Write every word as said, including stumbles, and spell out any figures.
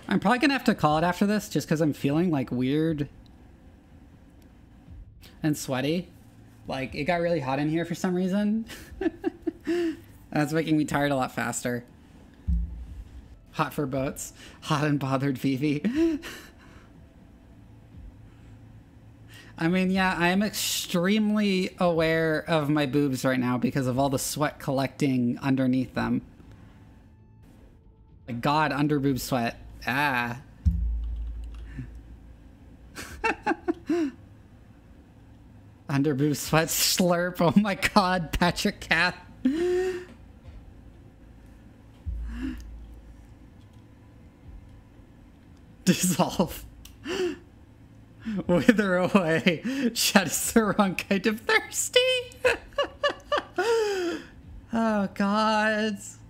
I'm probably gonna have to call it after this just because I'm feeling like weird and sweaty. Like, it got really hot in here for some reason. That's making me tired a lot faster. Hot for boats. Hot and bothered Vivi. I mean, yeah, I am extremely aware of my boobs right now because of all the sweat collecting underneath them. My God, under boob sweat. Ah. Under boob sweat slurp. Oh my God, Patrick Cat. Dissolve. Wither away. Shad is the wrong kind of thirsty. Oh God.